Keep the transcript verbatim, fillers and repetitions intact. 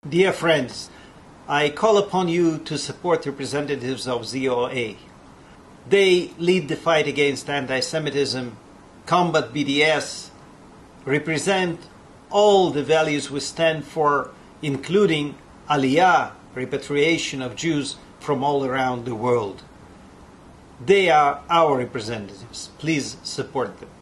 Dear friends, I call upon you to support representatives of Z O A. They lead the fight against anti-Semitism, combat B D S, represent all the values we stand for, including aliya, repatriation of Jews from all around the world. They are our representatives. Please support them.